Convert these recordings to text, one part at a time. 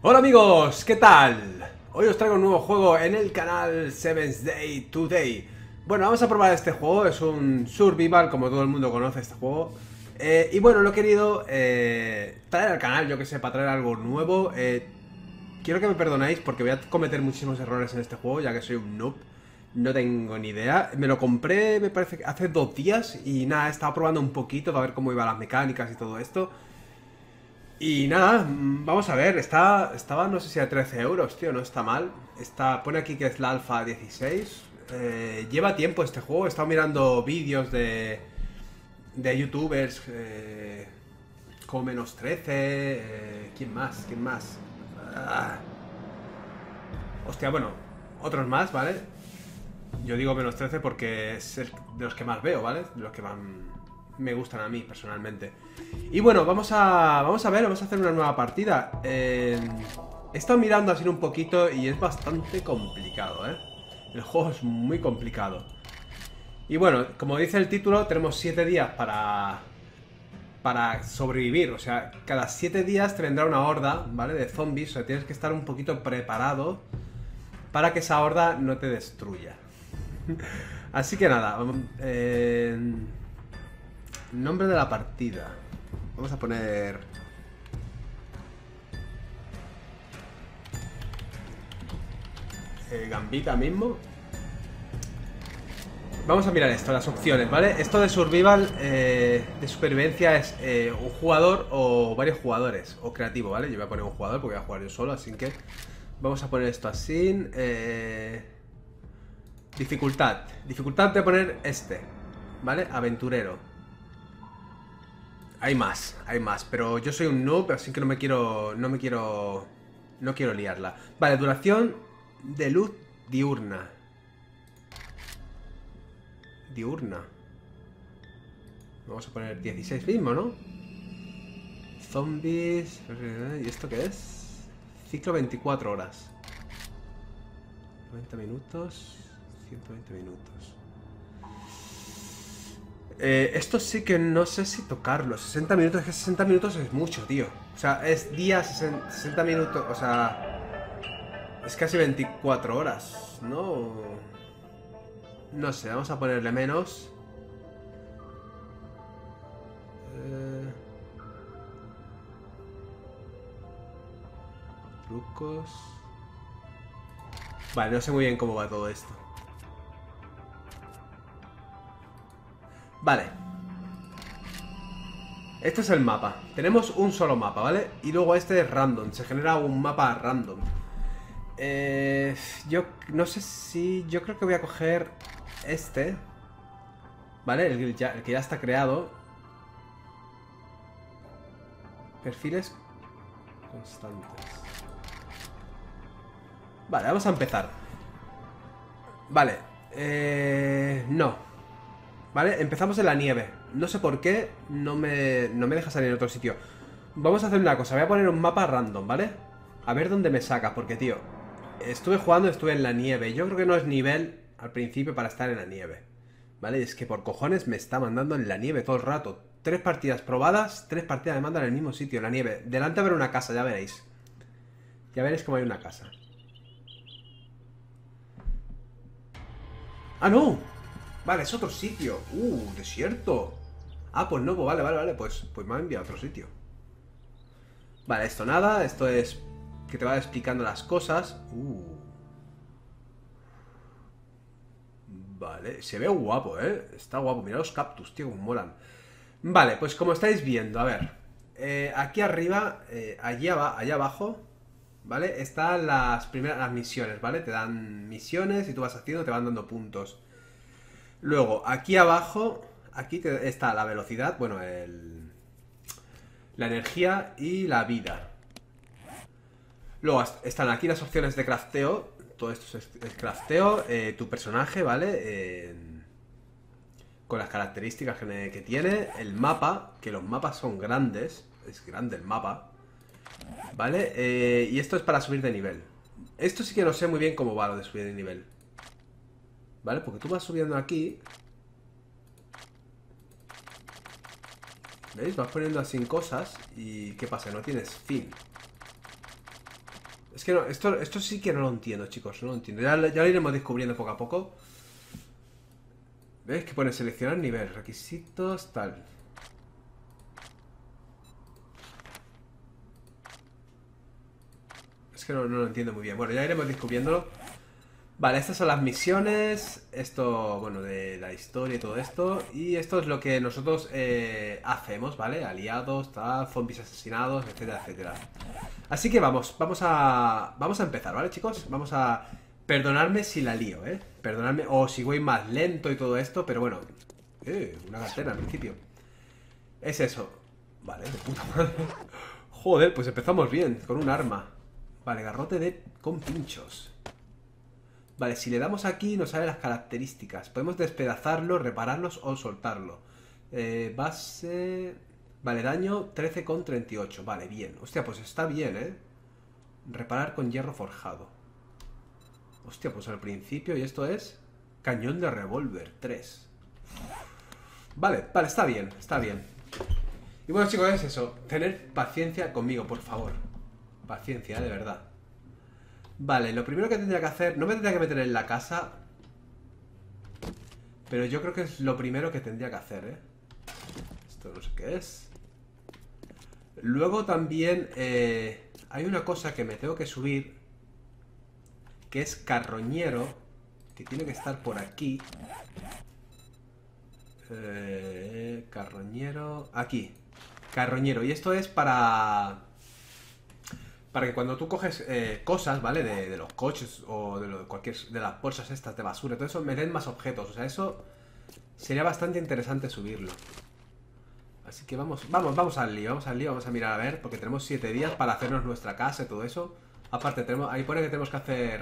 Hola amigos, ¿qué tal? Hoy os traigo un nuevo juego en el canal Seven's Day Today. Bueno, vamos a probar este juego, es un survival, como todo el mundo conoce este juego. Y bueno, lo he querido traer al canal, yo que sé, para traer algo nuevo. Quiero que me perdonéis porque voy a cometer muchísimos errores en este juego, ya que soy un noob. No tengo ni idea. Me lo compré, me parece, hace 2 días y nada, he estado probando un poquito para ver cómo iban las mecánicas y todo esto. Y nada, vamos a ver, estaba no sé si a 13 euros, tío, no está mal. Pone aquí que es la alfa 16. Lleva tiempo este juego, he estado mirando vídeos de youtubers como menos 13. ¿Quién más? ¿Quién más? Ah, hostia, bueno, otros más, ¿vale? Yo digo menos 13 porque es de los que más veo, ¿vale? De los que más me gustan a mí personalmente. Y bueno, vamos a ver, vamos a hacer una nueva partida. He estado mirando así un poquito y es bastante complicado, ¿eh? El juego es muy complicado. Y bueno, como dice el título, tenemos 7 días para sobrevivir. O sea, cada 7 días te vendrá una horda, ¿vale? De zombies. O sea, tienes que estar un poquito preparado para que esa horda no te destruya. Así que nada, nombre de la partida. Vamos a poner... Gambita mismo. Vamos a mirar esto, las opciones, ¿vale? Esto de survival, de supervivencia es un jugador o varios jugadores, o creativo, ¿vale? Yo voy a poner un jugador porque voy a jugar yo solo, así que vamos a poner esto así. Dificultad. Dificultad de poner este, ¿vale? Aventurero. Hay más, pero yo soy un noob, así que no quiero liarla. Vale, duración de luz diurna. Diurna. Vamos a poner 16 mismo, ¿no? Zombies. ¿Y esto qué es? Ciclo 24 horas. 90 minutos. 120 minutos. Esto sí que no sé si tocarlo. 60 minutos, es que 60 minutos es mucho, tío. O sea, es día 60 minutos. O sea, es casi 24 horas, ¿no? No sé, vamos a ponerle menos. Trucos. Vale, no sé muy bien cómo va todo esto. Vale. Este es el mapa. Tenemos un solo mapa, ¿vale? Y luego este es random. Se genera un mapa random. Yo no sé si... Yo creo que voy a coger este. ¿Vale? El que ya está creado. Perfiles constantes. Vale, vamos a empezar. Vale. No. Vale, empezamos en la nieve. No sé por qué no me deja salir en otro sitio. Vamos a hacer una cosa. Voy a poner un mapa random, ¿vale? A ver dónde me saca, porque, tío, estuve jugando, estuve en la nieve. Yo creo que no es nivel al principio para estar en la nieve, ¿vale? Es que por cojones me está mandando en la nieve todo el rato. 3 partidas probadas, 3 partidas me mandan en el mismo sitio, en la nieve. Delante habrá una casa, ya veréis. Ya veréis cómo hay una casa. ¡Ah, no! Vale, es otro sitio. Desierto. Ah, pues no, pues vale. Pues me ha enviado a otro sitio. Vale, esto nada. Esto es que te va explicando las cosas. Vale, se ve guapo, ¿eh? Está guapo. Mira los cactus, tío, como molan. Vale, pues como estáis viendo, a ver. Aquí arriba, allá abajo, ¿vale? Están las misiones, ¿vale? Te dan misiones y tú vas haciendo, te van dando puntos. Luego, aquí abajo, está la velocidad, bueno, la energía y la vida. Luego están aquí las opciones de crafteo. Todo esto es crafteo. Tu personaje, ¿vale? Con las características que tiene. El mapa, que los mapas son grandes. Es grande el mapa, ¿vale? Y esto es para subir de nivel. Esto sí que no sé muy bien cómo va lo de subir de nivel, ¿vale? Porque tú vas subiendo aquí. ¿Veis? Vas poniendo así cosas. ¿Y qué pasa? No tienes fin. Es que no, esto sí que no lo entiendo, chicos. No lo entiendo. Ya lo iremos descubriendo poco a poco. ¿Ves? Que pone seleccionar nivel, requisitos, tal. Es que no lo entiendo muy bien. Bueno, ya iremos descubriéndolo. Vale, estas son las misiones. Esto, bueno, de la historia y todo esto. Y esto es lo que nosotros hacemos, ¿vale? Aliados, tal, zombies asesinados, etcétera, etcétera. Así que vamos a empezar, ¿vale, chicos? Vamos a... Perdonadme si la lío, ¿eh? Perdonadme, o si voy más lento y todo esto, pero bueno. Una cartera al principio. Es eso. Vale, de puta madre. Joder, pues empezamos bien, con un arma. Vale, garrote con pinchos. Vale, si le damos aquí nos salen las características. Podemos despedazarlo, repararlos o soltarlo. Base... Vale, daño 13,38. Vale, bien. Hostia, pues está bien, ¿eh? Reparar con hierro forjado. Hostia, pues al principio, y esto es... Cañón de revólver, 3. Vale, está bien, está bien. Y bueno, chicos, es eso. Tener paciencia conmigo, por favor. Paciencia, de verdad. Vale, lo primero que tendría que hacer... No me tendría que meter en la casa, pero yo creo que es lo primero que tendría que hacer, ¿eh? Esto no sé qué es. Luego también hay una cosa que me tengo que subir, que es carroñero, que tiene que estar por aquí. Carroñero... Aquí. Carroñero. Y esto es para que cuando tú coges cosas, ¿vale? De los coches o de las bolsas estas de basura, todo eso, me den más objetos. O sea, eso sería bastante interesante subirlo. Así que vamos al lío, vamos a mirar a ver, porque tenemos 7 días para hacernos nuestra casa y todo eso. Aparte, ahí pone que tenemos que hacer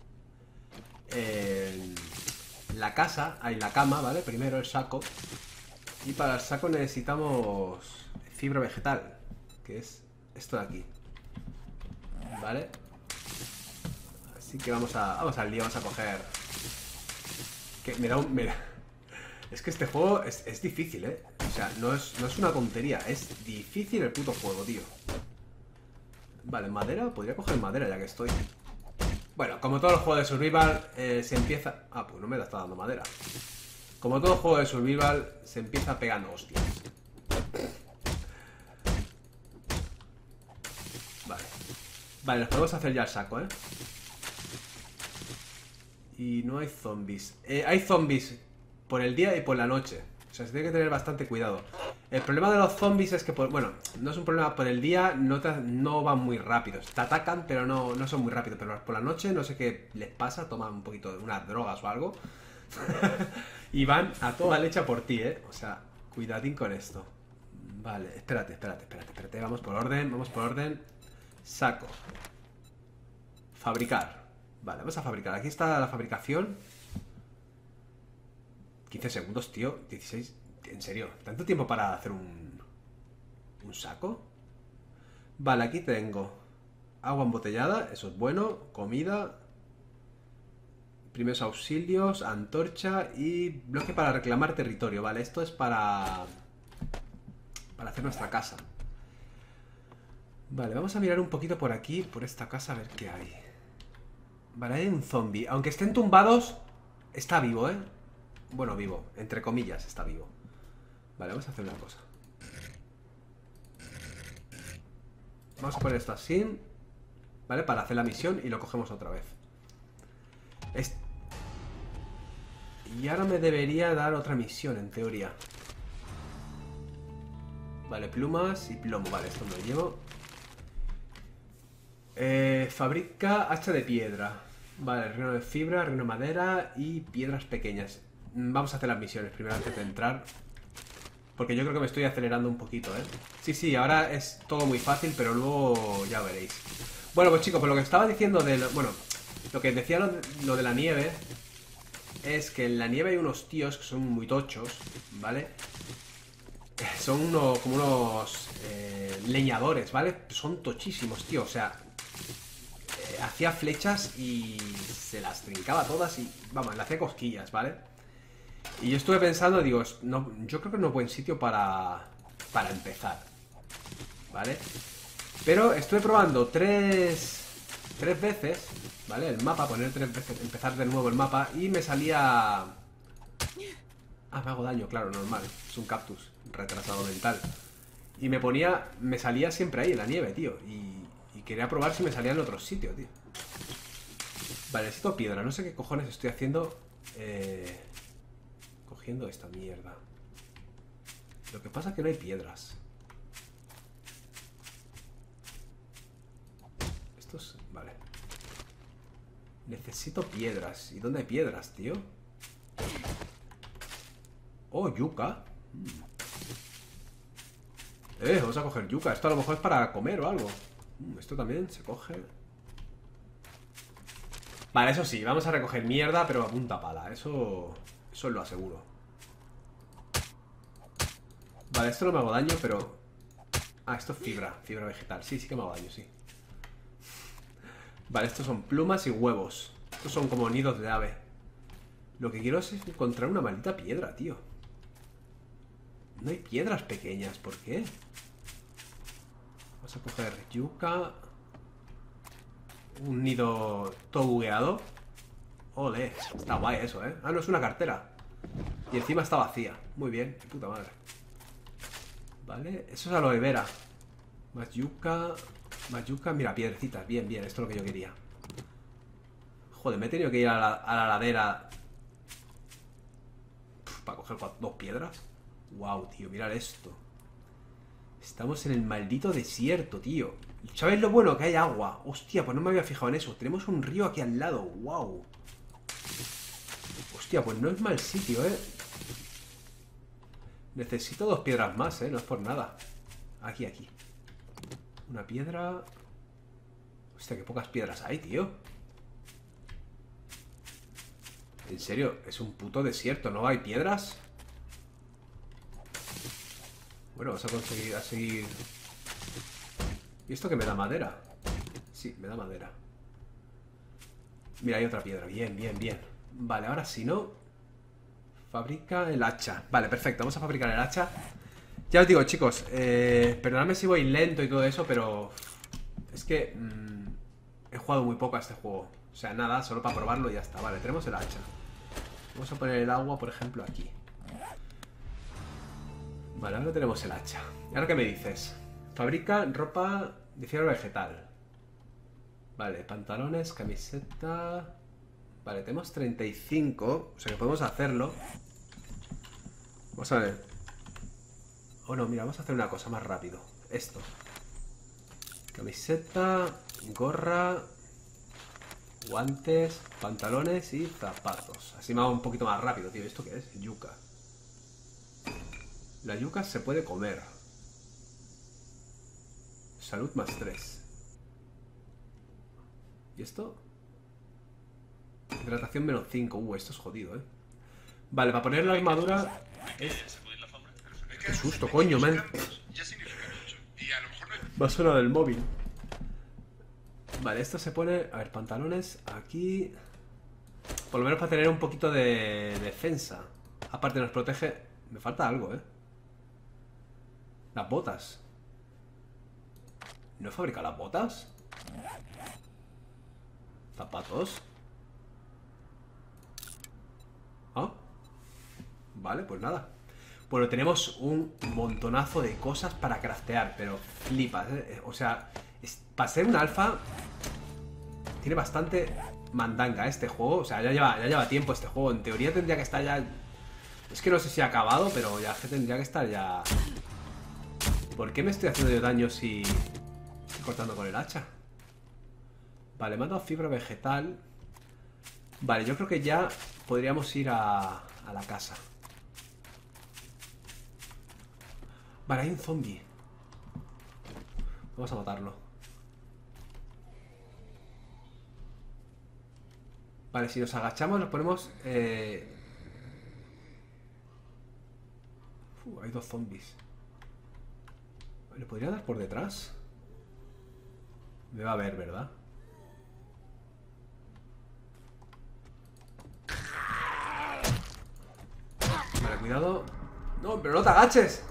la casa, ahí la cama, ¿vale? Primero el saco. Y para el saco necesitamos fibra vegetal, que es esto de aquí. ¿Vale? Así que vamos al lío, vamos a coger... Que me da un... Es que este juego es difícil, ¿eh? O sea, no es una tontería. Es difícil el puto juego, tío. Vale, madera. Podría coger madera ya que estoy. Bueno, como todo el juego de survival, se empieza... Ah, pues no me está dando madera. Como todo juego de survival, se empieza pegando hostias. Vale, nos podemos hacer ya el saco, ¿eh? Y no hay zombies. Hay zombies por el día y por la noche. O sea, se tiene que tener bastante cuidado. El problema de los zombies es que, bueno, no es un problema por el día, no van muy rápidos. Te atacan, pero no son muy rápidos. Pero por la noche, no sé qué les pasa, toman un poquito de unas drogas o algo. Y van a toda leche por ti, ¿eh? O sea, cuidadín con esto. Vale, espérate. Vamos por orden. Saco. Fabricar. Vale, vamos a fabricar. Aquí está la fabricación. 15 segundos, tío. 16. En serio, ¿tanto tiempo para hacer un saco? Vale, aquí tengo agua embotellada, eso es bueno. Comida. Primeros auxilios, antorcha y bloque para reclamar territorio. Vale, esto es para hacer nuestra casa. Vale, vamos a mirar un poquito por aquí, por esta casa, a ver qué hay. Vale, hay un zombie. Aunque estén tumbados, está vivo, ¿eh? Bueno, vivo, entre comillas, está vivo. Vale, vamos a hacer una cosa. Vamos a poner esto así, ¿vale? Para hacer la misión y lo cogemos otra vez. Y ahora me debería dar otra misión, en teoría. Vale, plumas y plomo. Vale, esto me lo llevo. Fabrica hacha de piedra. Vale, reino de fibra, reino de madera y piedras pequeñas. Vamos a hacer las misiones primero antes de entrar, porque yo creo que me estoy acelerando un poquito, ¿eh? Sí, ahora es todo muy fácil, pero luego ya veréis. Bueno, pues chicos, pues lo que estaba diciendo de... Bueno, lo que decía lo de la nieve es que en la nieve hay unos tíos que son muy tochos, ¿vale? Son como unos leñadores, ¿vale? Son tochísimos, tío, o sea... hacía flechas y se las trincaba todas y, vamos, le hacía cosquillas, ¿vale? Y yo estuve pensando, digo, no, yo creo que no es buen sitio para empezar, ¿vale? Pero estuve probando tres 3 veces, ¿vale? El mapa, poner 3 veces, empezar de nuevo el mapa. Y me salía... Ah, me hago daño, claro, normal. Es un cactus, retrasado mental. Y me salía siempre ahí en la nieve, tío. Y quería probar si me salía en otro sitio, tío. Vale, necesito piedra. No sé qué cojones estoy haciendo. Cogiendo esta mierda. Lo que pasa es que no hay piedras. Estos... Vale. Necesito piedras. ¿Y dónde hay piedras, tío? Oh, yuca. Vamos a coger yuca. Esto a lo mejor es para comer o algo. Esto también se coge. Vale, eso sí, vamos a recoger mierda, pero a punta pala. Eso lo aseguro. Vale, esto no me hago daño, pero... Ah, esto es fibra vegetal. Sí, sí que me hago daño, sí. Vale, estos son plumas y huevos. Estos son como nidos de ave. Lo que quiero es encontrar una maldita piedra, tío. No hay piedras pequeñas, ¿por qué? Vamos a coger yuca. Un nido todo bugueado. Ole, está guay eso, ¿eh? Ah, no, es una cartera. Y encima está vacía. Muy bien, de puta madre. Vale, eso es aloe vera. Más yuca. Más yuca, mira, piedrecitas. Bien, bien, esto es lo que yo quería. Joder, me he tenido que ir a la ladera para coger 2 piedras. Wow, tío, mirad esto. Estamos en el maldito desierto, tío. ¿Sabéis lo bueno? Que hay agua. Hostia, pues no me había fijado en eso. Tenemos un río aquí al lado. Wow. Hostia, pues no es mal sitio, ¿eh? Necesito 2 piedras más, ¿eh? No es por nada. Aquí, aquí. Una piedra. Hostia, qué pocas piedras hay, tío. En serio, es un puto desierto, ¿no hay piedras? Bueno, vamos a conseguir a seguir. ¿Y esto que me da madera? Sí, me da madera. Mira, hay otra piedra. Bien, bien, bien. Vale, ahora si no... Fabrica el hacha. Vale, perfecto, vamos a fabricar el hacha. Ya os digo, chicos, perdonadme si voy lento y todo eso, pero... Es que... he jugado muy poco a este juego. O sea, nada, solo para probarlo y ya está. Vale, tenemos el hacha. Vamos a poner el agua, por ejemplo, aquí. Vale, ahora tenemos el hacha. ¿Y ahora qué me dices? Fabrica ropa de fibra vegetal. Vale, pantalones, camiseta... Vale, tenemos 35. O sea que podemos hacerlo. Vamos a ver. Oh no, mira, vamos a hacer una cosa más rápido. Esto. Camiseta, gorra, guantes, pantalones y zapatos. Así me hago un poquito más rápido, tío. ¿Esto qué es? Yuca. La yuca se puede comer. Salud más 3. ¿Y esto? Hidratación menos 5. Esto es jodido, ¿eh? Vale, para poner la armadura... Qué susto, coño, man. Va a sonar el móvil. Vale, esto se pone... A ver, pantalones aquí... Por lo menos para tener un poquito de defensa. Aparte nos protege... Me falta algo, ¿eh? Las botas. ¿No he fabricado las botas? Zapatos. Ah. Vale, pues nada. Bueno, tenemos un montonazo de cosas para craftear, pero flipas, ¿eh? O sea, para ser un alfa tiene bastante mandanga este juego. O sea, ya lleva tiempo este juego. En teoría tendría que estar ya... Es que no sé si ha acabado, pero ya que tendría que estar ya... ¿Por qué me estoy haciendo yo daño si estoy cortando con el hacha? Vale, me han dado fibra vegetal. Vale, yo creo que ya podríamos ir a la casa. Vale, hay un zombie. Vamos a matarlo. Vale, si nos agachamos nos ponemos... hay 2 zombies. ¿Le podría dar por detrás? Me va a ver, ¿verdad? Vale, cuidado. No, pero no te agaches.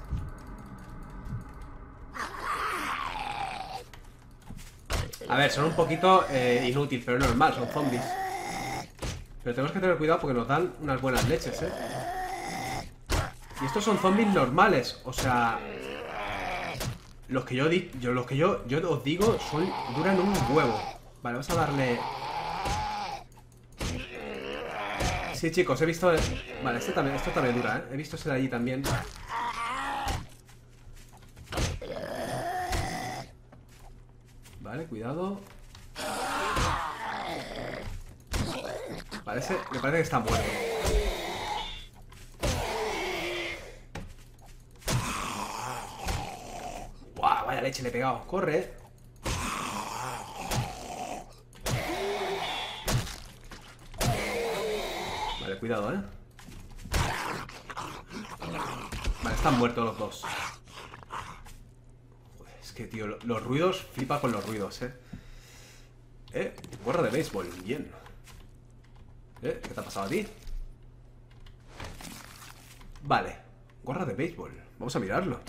A ver, son un poquito inútil, pero es normal, son zombies. Pero tenemos que tener cuidado porque nos dan unas buenas leches, ¿eh? Y estos son zombies normales, o sea... Los que yo os digo duran un huevo. Vale, vamos a darle... Sí, chicos, he visto... Vale, esto también dura, ¿eh? He visto ese de allí también. Vale, cuidado. Me parece que está muerto. ¡Guau! Vaya leche le he pegado. ¡Corre! Vale, cuidado, ¿eh? Vale, están muertos los dos. Joder, es que, tío, los ruidos... Flipa con los ruidos, ¿eh? Gorra de béisbol. Bien. ¿Qué te ha pasado a ti? Vale. Gorra de béisbol. Vamos a mirarlo.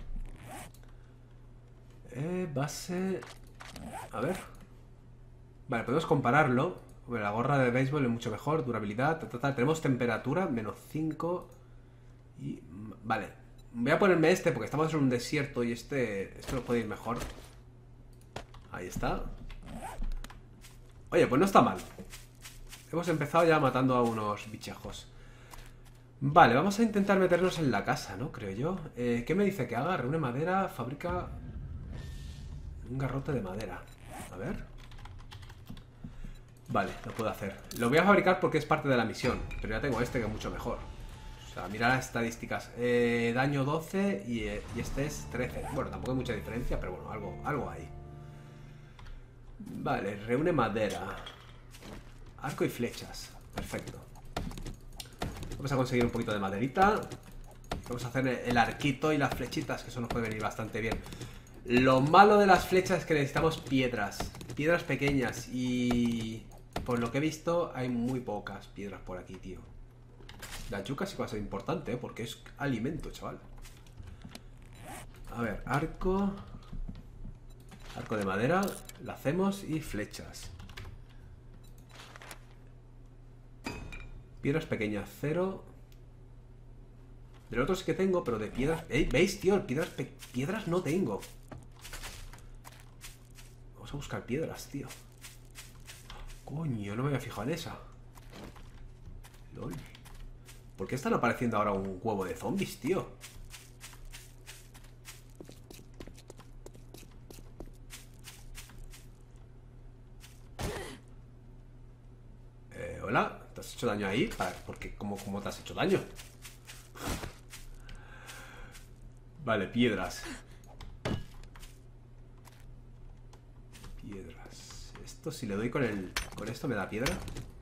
Base... A ver. Vale, podemos compararlo. Bueno, la gorra de béisbol es mucho mejor. Durabilidad, Tenemos temperatura, -5. Y... Vale. Voy a ponerme este porque estamos en un desierto y este nos puede ir mejor. Ahí está. Oye, pues no está mal. Hemos empezado ya matando a unos bichejos. Vale, vamos a intentar meternos en la casa, ¿no? Creo yo. ¿Qué me dice que haga? Reúne madera, fabrica un garrote de madera. A ver. Vale, lo puedo hacer. Lo voy a fabricar porque es parte de la misión. Pero ya tengo este que es mucho mejor. O sea, mira las estadísticas. Daño 12 y este es 13. Bueno, tampoco hay mucha diferencia, pero bueno, algo hay. Vale, reúne madera. Arco y flechas. Perfecto. Vamos a conseguir un poquito de maderita. Vamos a hacer el arquito y las flechitas, que eso nos puede venir bastante bien. Lo malo de las flechas es que necesitamos piedras. Piedras pequeñas. Y por lo que he visto, hay muy pocas piedras por aquí, tío. La yuca sí que va a ser importante, ¿eh? Porque es alimento, chaval. A ver, arco. Arco de madera. La hacemos y flechas. Piedras pequeñas, 0. Del otro sí que tengo, pero de piedras... ¿Veis, tío? Piedras no tengo. Vamos a buscar piedras, tío. Coño, no me había fijado en esa. LOL. ¿Por qué están apareciendo ahora un huevo de zombies, tío? Hola. ¿Te has hecho daño ahí? Porque, ¿cómo te has hecho daño? Vale, piedras. Piedras. Esto, si le doy con esto, ¿me da piedra?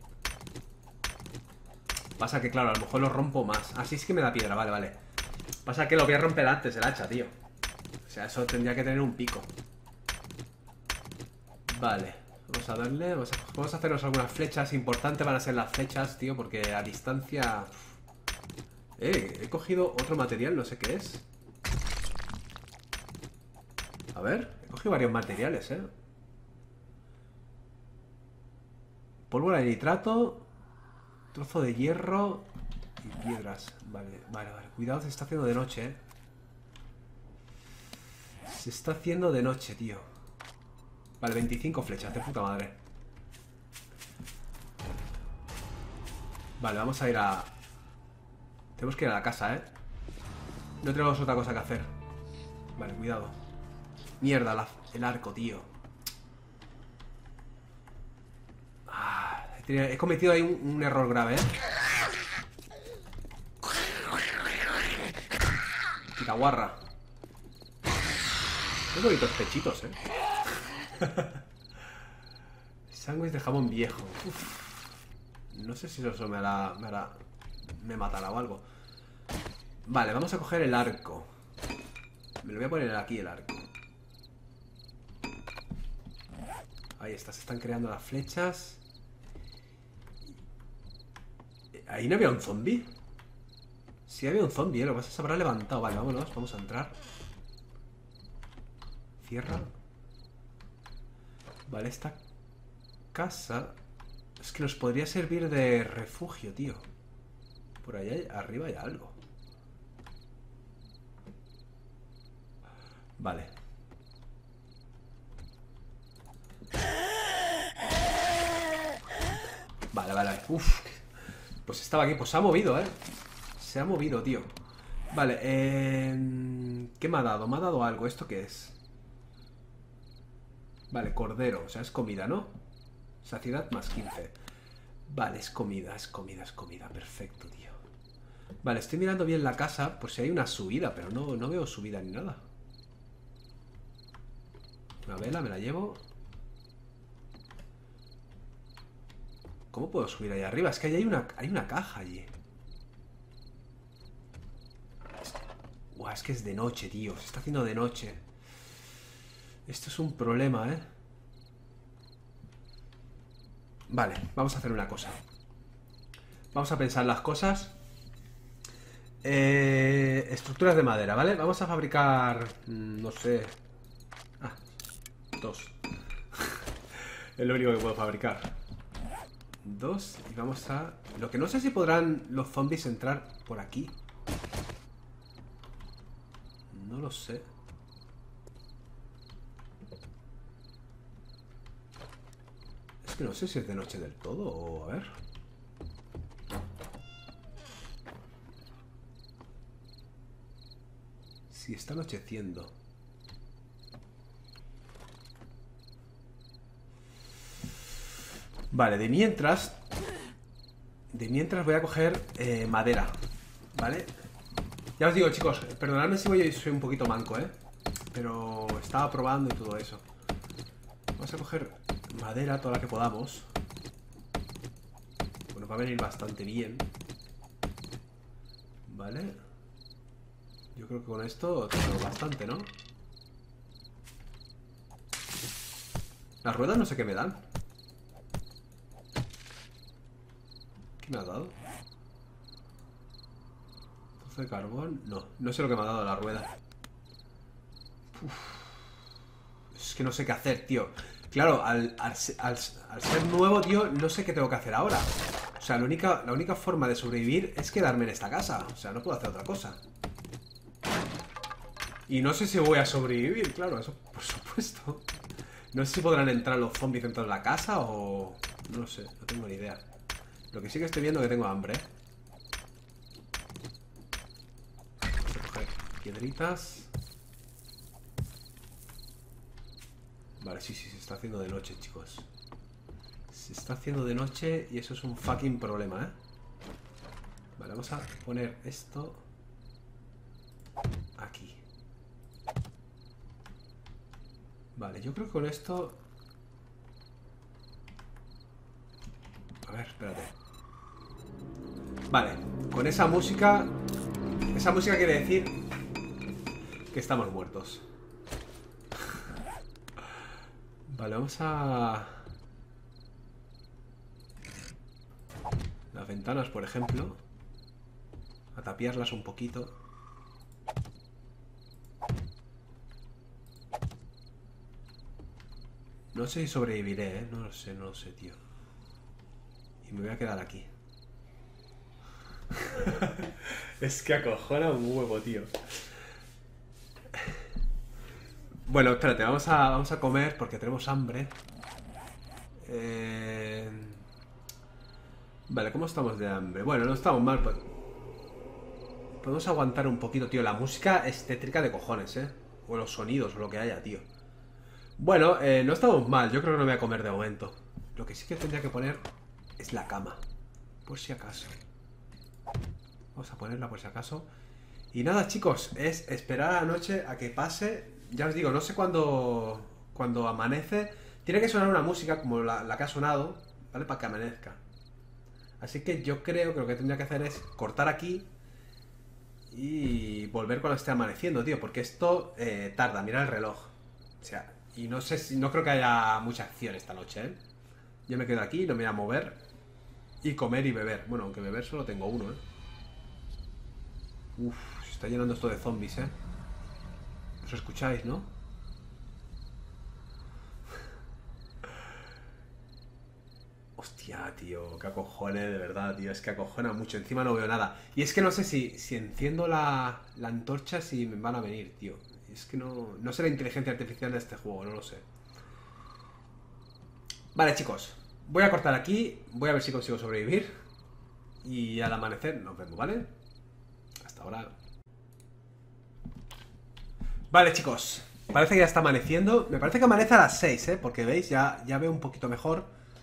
Pasa que, claro, a lo mejor lo rompo más. Así es que me da piedra, vale. Pasa que lo voy a romper antes, el hacha, tío. O sea, eso tendría que tener un pico. Vale. Vamos a darle, vamos a hacernos algunas flechas. Importante van a ser las flechas, tío, porque a distancia... he cogido otro material, no sé qué es. A ver, he cogido varios materiales, Pólvora de nitrato, trozo de hierro y piedras. Vale. Cuidado, se está haciendo de noche, Se está haciendo de noche, tío. Vale, 25 flechas, de puta madre. Vale, vamos a ir a... Tenemos que ir a la casa, No tenemos otra cosa que hacer. Vale, cuidado. Mierda, el arco, tío. He cometido ahí un error grave, Quita guarra. Qué bonitos pechitos, Sándwich de jamón viejo. Uf. No sé si eso me matará o algo. Vale, vamos a coger el arco. Me lo voy a poner aquí, el arco. Ahí está, se están creando las flechas. ¿Ahí no había un zombie? Sí había un zombie, lo que pasa es que se habrá levantado. Vale, vámonos, vamos a entrar. Cierra. Vale, esta casa... Es que nos podría servir de refugio, tío. Por allá arriba hay algo. Vale. Vale, vale. Uf. Pues estaba aquí. Pues se ha movido, ¿eh? Se ha movido, tío. Vale, ¿qué me ha dado? Me ha dado algo. ¿Esto qué es? Vale, cordero. O sea, es comida, ¿no? Saciedad más 15. Vale, es comida, es comida, es comida. Perfecto, tío. Vale, estoy mirando bien la casa por si hay una subida, pero no veo subida ni nada. Una vela, me la llevo. ¿Cómo puedo subir ahí arriba? Es que hay una caja allí. Buah, es que es de noche, tío. Se está haciendo de noche. Esto es un problema, ¿eh? Vale, vamos a hacer una cosa. Vamos a pensar las cosas. Estructuras de madera, ¿vale? Vamos a fabricar... no sé... Ah, 2. Es lo único que puedo fabricar. 2 y vamos a... Lo que no sé si podrán los zombies entrar por aquí. No lo sé. Es que no sé si es de noche del todo o... A ver... Si está anocheciendo. Vale, de mientras voy a coger madera. ¿Vale? Ya os digo, chicos, perdonadme si soy un poquito manco, ¿eh? Pero estaba probando y todo eso. Vamos a coger madera, toda la que podamos. Bueno, va a venir bastante bien. Vale. Yo creo que con esto tengo bastante, ¿no? Las ruedas no sé qué me dan. ¿Qué me ha dado? Trozo de carbón. No sé lo que me ha dado la rueda. Uf. Es que no sé qué hacer, tío. Claro, al ser nuevo, tío, no sé qué tengo que hacer ahora. O sea, la única forma de sobrevivir es quedarme en esta casa. O sea, no puedo hacer otra cosa. Y no sé si voy a sobrevivir, claro, eso por supuesto. No sé si podrán entrar los zombies dentro de la casa o... No lo sé, no tengo ni idea. Lo que sí que estoy viendo es que tengo hambre. Vamos a coger piedritas. Vale, sí, se está haciendo de noche, chicos. Se está haciendo de noche y eso es un fucking problema, ¿eh? Vale, vamos a poner esto aquí. Vale, yo creo que con esto... A ver, espérate. Vale, con esa música... Esa música quiere decir que estamos muertos. Vale, vamos a... Las ventanas, por ejemplo. A tapiarlas un poquito. No sé si sobreviviré, ¿eh? No lo sé, tío. Y me voy a quedar aquí. Es que acojona un huevo, tío. Bueno, espérate, vamos a comer porque tenemos hambre. Vale, ¿cómo estamos de hambre? Bueno, no estamos mal, pues... Podemos aguantar un poquito, tío. La música es tétrica de cojones, ¿eh? O los sonidos, o lo que haya, tío. Bueno, no estamos mal. Yo creo que no me voy a comer de momento. Lo que sí que tendría que poner es la cama. Por si acaso. Vamos a ponerla por si acaso. Y nada, chicos, es esperar a la noche a que pase. Ya os digo, no sé cuándo amanece. Tiene que sonar una música como la que ha sonado, ¿vale? Para que amanezca. Así que yo creo que lo que tendría que hacer es cortar aquí y volver cuando esté amaneciendo, tío. Porque esto tarda, mira el reloj. O sea, y no sé si... No creo que haya mucha acción esta noche, ¿eh? Yo me quedo aquí, no me voy a mover. Y comer y beber. Bueno, aunque beber solo tengo uno, ¿eh? Uf, se está llenando esto de zombies, ¿eh? Os escucháis, ¿no? Hostia, tío, qué acojones, de verdad, tío. Es que acojona mucho. Encima no veo nada. Y es que no sé si enciendo la antorcha si me van a venir, tío. Es que no sé la inteligencia artificial de este juego, no lo sé. Vale, chicos. Voy a cortar aquí. Voy a ver si consigo sobrevivir. Y al amanecer nos vemos, ¿vale? Hasta ahora. Vale, chicos. Parece que ya está amaneciendo. Me parece que amanece a las 6, ¿eh? Porque veis, ya veo un poquito mejor.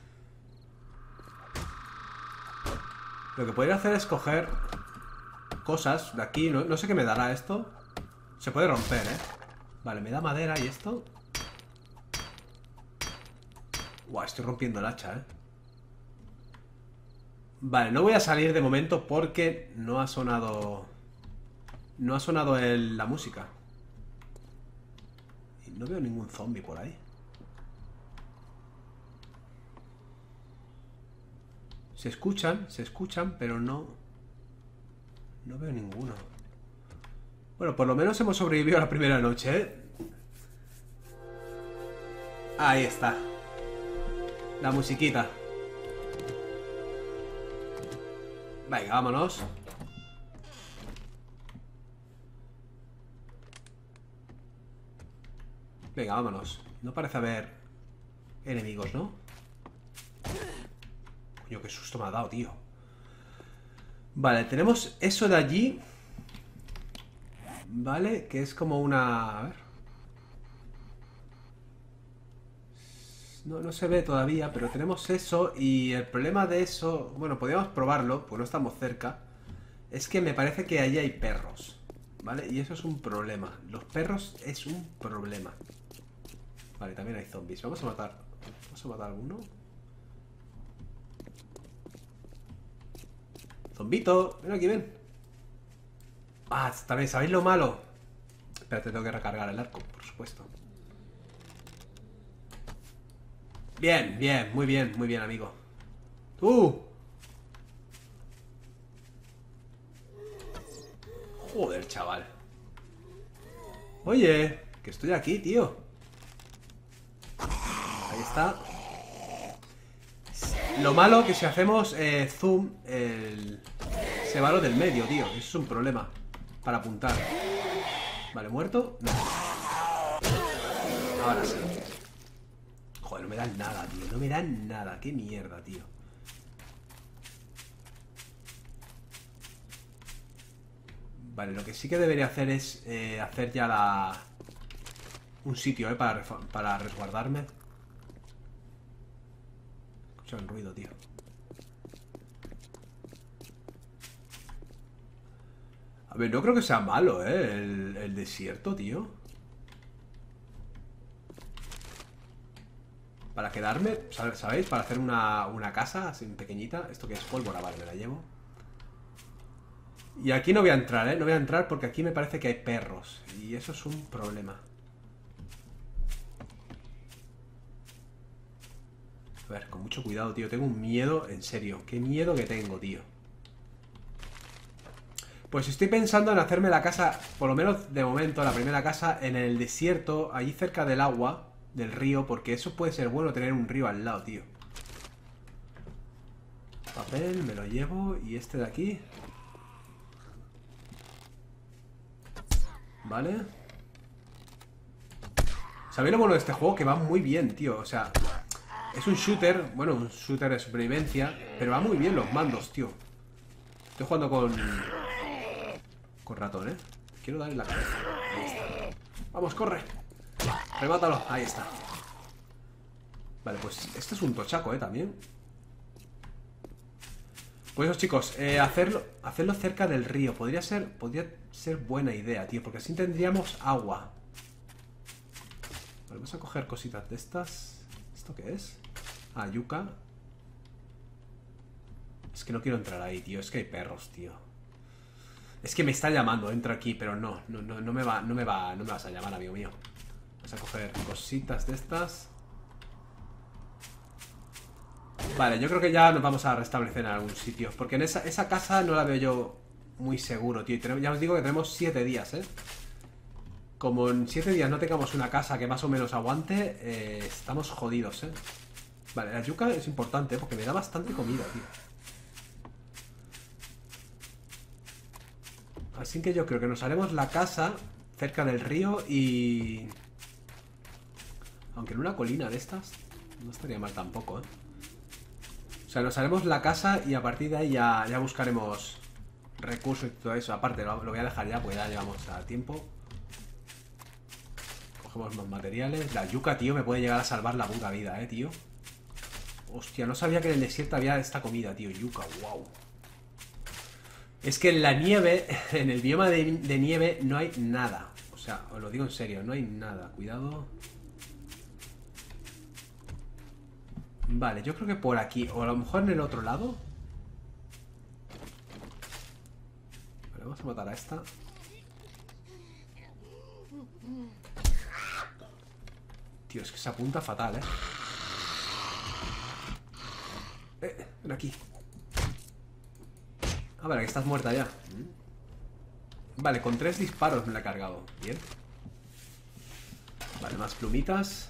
Lo que podría hacer es coger cosas de aquí. No sé qué me dará esto. Se puede romper, ¿eh? Vale, me da madera y esto. Guau, estoy rompiendo el hacha, ¿eh? Vale, no voy a salir de momento porque no ha sonado... No ha sonado la música. Y no veo ningún zombie por ahí. Se escuchan, pero no veo ninguno. Bueno, por lo menos hemos sobrevivido a la primera noche, ¿eh? Ahí está. La musiquita. Venga, vámonos. Venga, vámonos. No parece haber enemigos, ¿no? Coño, qué susto me ha dado, tío. Vale, tenemos eso de allí. Vale, que es como una... A ver. No se ve todavía, pero tenemos eso. Y el problema de eso... Bueno, podríamos probarlo, pues no estamos cerca. Es que me parece que allí hay perros. ¿Vale? Y eso es un problema. Los perros es un problema. Vale, también hay zombies. Vamos a matar a alguno. Zombito, ven aquí, ven. Ah, también, ¿sabéis lo malo? Espérate, tengo que recargar el arco, por supuesto. Bien, muy bien, amigo. Joder, chaval. Oye, que estoy aquí, tío. Ahí está. Lo malo que si hacemos zoom, se va lo del medio, tío. Eso es un problema para apuntar. Vale, muerto. No. Ahora sí. Joder, no me dan nada, tío. No me dan nada. Qué mierda, tío. Vale, lo que sí que debería hacer es hacer ya un sitio, para resguardarme. Escucho el ruido, tío. A ver, no creo que sea malo, el desierto, tío. Para quedarme, ¿sabéis? Para hacer una casa así pequeñita. Esto que es pólvora, vale, me la llevo. Y aquí no voy a entrar, No voy a entrar porque aquí me parece que hay perros. Y eso es un problema. A ver, con mucho cuidado, tío. Tengo un miedo, en serio. Qué miedo que tengo, tío. Pues estoy pensando en hacerme la casa, por lo menos de momento, la primera casa en el desierto, allí cerca del agua, del río, porque eso puede ser bueno tener un río al lado, tío. Papel, me lo llevo. Y este de aquí. Vale. ¿Sabéis lo bueno de este juego? Que va muy bien, tío. O sea, es un shooter, bueno, un shooter de supervivencia, pero va muy bien los mandos, tío. Estoy jugando con ratón, ¿eh? Quiero darle la cabeza. Ahí está. Vamos, corre. Remátalo. Ahí está. Vale, pues este es un tochaco, también. Pues eso, chicos, hacerlo cerca del río. Podría ser buena idea, tío, porque así tendríamos agua. Vale, vamos a coger cositas de estas. ¿Esto qué es? Ah, yuca. Es que no quiero entrar ahí, tío. Es que hay perros, tío. Es que me está llamando, entro aquí, pero no me vas a llamar, amigo mío. Vamos a coger cositas de estas. Vale, yo creo que ya nos vamos a restablecer en algún sitio. Porque en esa casa no la veo yo muy seguro, tío. Ya os digo que tenemos 7 días, Como en 7 días no tengamos una casa que más o menos aguante, estamos jodidos, Vale, la yuca es importante porque me da bastante comida, tío. Así que yo creo que nos haremos la casa cerca del río y... Aunque en una colina de estas no estaría mal tampoco, ¿eh? O sea, nos haremos la casa y a partir de ahí ya buscaremos recursos y todo eso. Aparte, lo voy a dejar ya porque ya llevamos a tiempo. Cogemos más materiales. La yuca, tío, me puede llegar a salvar la puta vida, tío. Hostia, no sabía que en el desierto había esta comida, tío. Yuca, wow. Es que en la nieve, en el bioma de nieve, no hay nada. O sea, os lo digo en serio, no hay nada. Cuidado. Vale, yo creo que por aquí. O a lo mejor en el otro lado. Vale, vamos a matar a esta. Tío, es que se apunta fatal, ven aquí. Ah, vale, que estás muerta ya. Vale, con 3 disparos me la he cargado. Bien. Vale, más plumitas.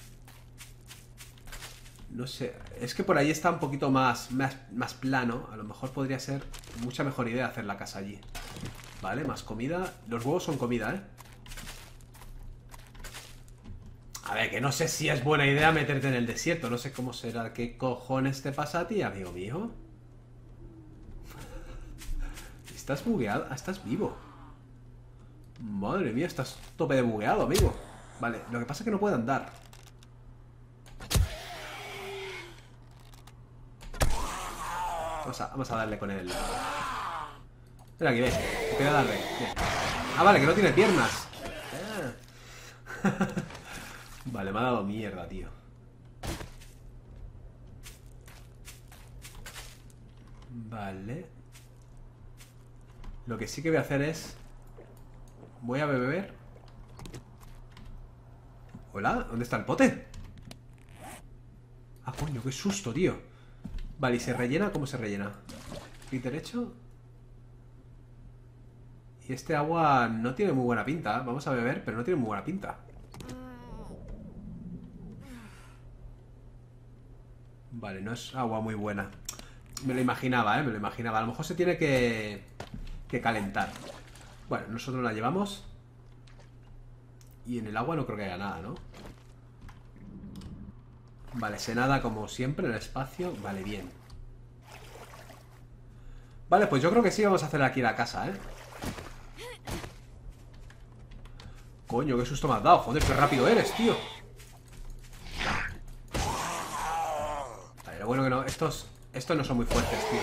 No sé, es que por ahí está un poquito más plano. A lo mejor podría ser mucha mejor idea hacer la casa allí. Vale, más comida. Los huevos son comida, A ver, que no sé si es buena idea meterte en el desierto. No sé cómo será. ¿Qué cojones te pasa a ti, amigo mío? Estás bugueado. Ah, estás vivo. Madre mía, estás tope de bugueado, amigo. Vale, lo que pasa es que no puede andar. Vamos a darle con él. Espera aquí, ve. Voy a darle. Bien. Ah, vale, que no tiene piernas. Vale, me ha dado mierda, tío. Vale. Lo que sí que voy a hacer es... Voy a beber. ¿Hola? ¿Dónde está el pote? Ah, coño, qué susto, tío. Vale, ¿y se rellena? ¿Cómo se rellena? Clic derecho. Y este agua no tiene muy buena pinta. Vamos a beber, pero no tiene muy buena pinta. Vale, no es agua muy buena. Me lo imaginaba, me lo imaginaba. A lo mejor se tiene que calentar. Bueno, nosotros la llevamos. Y en el agua no creo que haya nada, ¿no? Vale, se nada como siempre en el espacio. Vale, bien. Vale, pues yo creo que sí vamos a hacer aquí la casa, Coño, qué susto me has dado. Joder, qué rápido eres, tío. Vale, lo bueno que no... Estos no son muy fuertes, tío.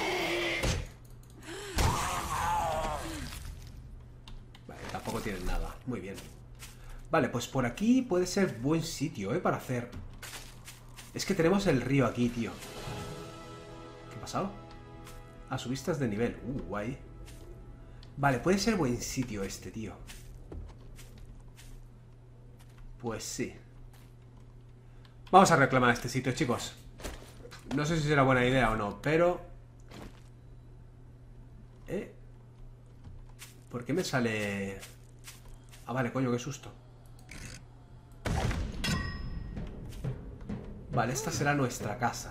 Vale, tampoco tienen nada. Muy bien. Vale, pues por aquí puede ser buen sitio, para hacer... Es que tenemos el río aquí, tío. ¿Qué ha pasado? Ah, subistas de nivel. Guay. Vale, puede ser buen sitio este, tío. Pues sí. Vamos a reclamar este sitio, chicos. No sé si será buena idea o no, pero... ¿Por qué me sale...? Ah, vale, coño, qué susto. Vale, esta será nuestra casa.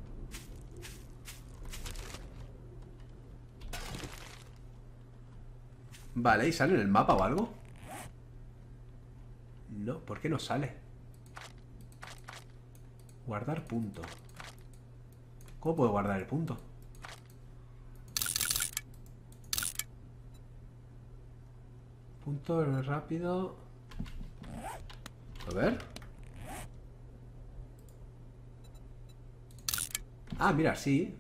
Vale, ¿y sale en el mapa o algo? No, ¿por qué no sale? Guardar punto. ¿Cómo puedo guardar el punto? Punto rápido. A ver. Ah, mira, sí.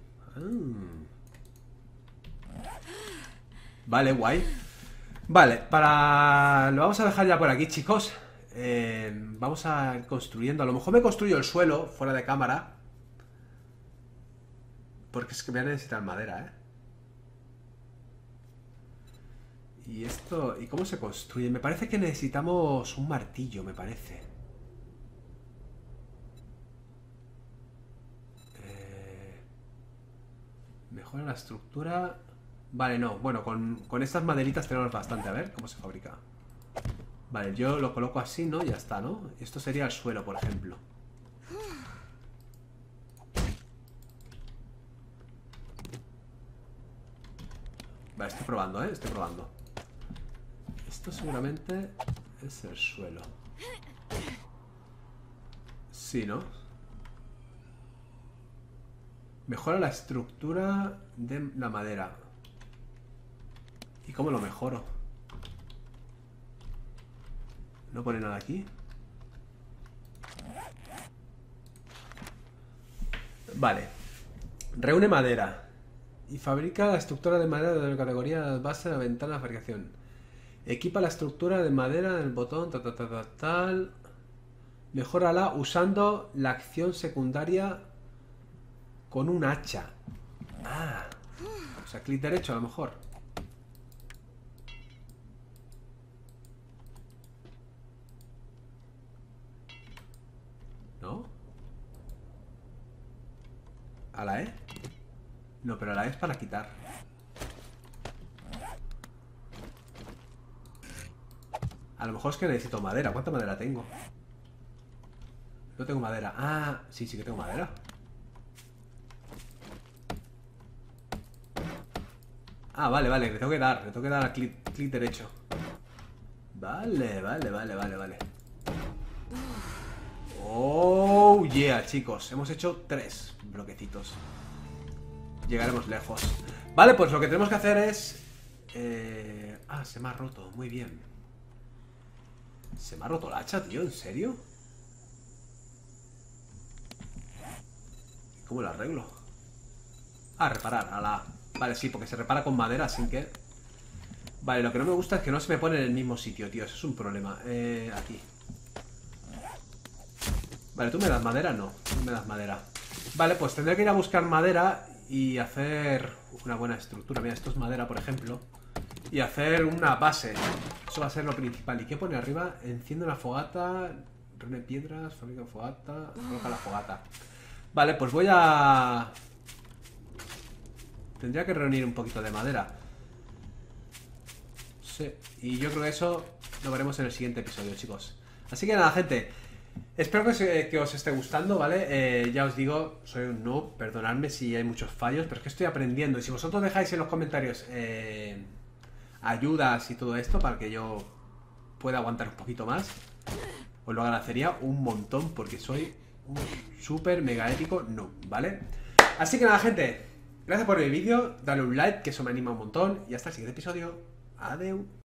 Vale, guay. Vale, lo vamos a dejar ya por aquí, chicos. Vamos a ir construyendo. A lo mejor me construyo el suelo fuera de cámara. Porque es que voy a necesitar madera, Y esto... ¿Y cómo se construye? Me parece que necesitamos un martillo, me parece. Mejora la estructura... Vale, no. Bueno, con estas maderitas tenemos bastante. A ver cómo se fabrica. Vale, yo lo coloco así, ¿no? Ya está, ¿no? Esto sería el suelo, por ejemplo. Vale, estoy probando, estoy probando. Esto seguramente es el suelo. Sí, ¿no? Mejora la estructura de la madera. ¿Y cómo lo mejoro? No pone nada aquí. Vale. Reúne madera y fabrica la estructura de madera de la categoría base de la ventana de fabricación. Equipa la estructura de madera en el botón tal. Mejórala usando la acción secundaria con un hacha. Ah. O sea, clic derecho a lo mejor. ¿No? ¿A la E? No, pero la E es para quitar. A lo mejor es que necesito madera. ¿Cuánta madera tengo? No tengo madera. Ah, sí, sí que tengo madera. Ah, vale, vale, le tengo que dar a clic derecho. Vale. Oh, yeah, chicos. Hemos hecho 3 bloquecitos. Llegaremos lejos. Vale, pues lo que tenemos que hacer es... Ah, se me ha roto, muy bien. Se me ha roto el hacha, tío, ¿en serio? ¿Cómo lo arreglo? Ah, reparar, a la... Vale, sí, porque se repara con madera, así que... Vale, lo que no me gusta es que no se me pone en el mismo sitio, tío. Eso es un problema. Aquí. Vale, ¿tú me das madera? No, no me das madera. Vale, pues tendré que ir a buscar madera y hacer una buena estructura. Mira, esto es madera, por ejemplo. Y hacer una base. Eso va a ser lo principal. ¿Y qué pone arriba? Enciende una fogata, reúne piedras, fabrica fogata, coloca la fogata. Vale, pues voy a... Tendría que reunir un poquito de madera. Sí, y yo creo que eso lo veremos en el siguiente episodio, chicos. Así que nada, gente. Espero que os esté gustando, ¿vale? Ya os digo, soy un noob, perdonadme si hay muchos fallos, pero es que estoy aprendiendo. Y si vosotros dejáis en los comentarios ayudas y todo esto para que yo pueda aguantar un poquito más, os lo agradecería un montón porque soy un súper mega épico noob, ¿vale? Así que nada, gente, gracias por el vídeo, dale un like, que eso me anima un montón, y hasta el siguiente episodio. Adeu.